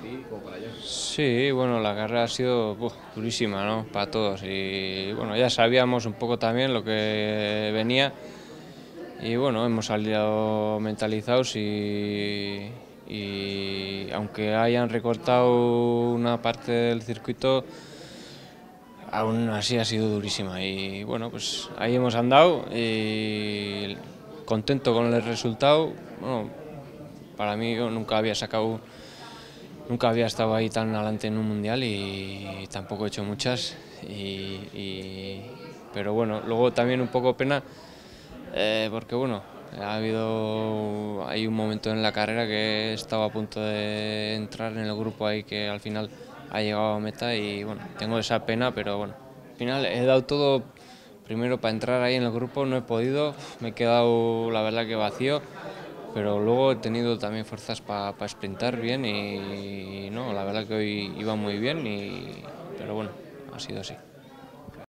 ti como para ellos. Sí, bueno, la carrera ha sido durísima, ¿no? Para todos y bueno, ya sabíamos un poco también lo que venía y bueno, hemos salido mentalizados y aunque hayan recortado una parte del circuito, aún así ha sido durísima y bueno, pues ahí hemos andado y contento con el resultado. Bueno, para mí yo nunca había estado ahí tan adelante en un mundial y tampoco he hecho muchas. Pero bueno, luego también un poco pena porque bueno, hay un momento en la carrera que estaba a punto de entrar en el grupo ahí que al final ha llegado a meta y bueno, tengo esa pena, pero bueno, al final he dado todo primero para entrar ahí en el grupo, no he podido, me he quedado la verdad que vacío, pero luego he tenido también fuerzas para sprintar bien y no, la verdad que hoy iba muy bien, pero bueno, ha sido así.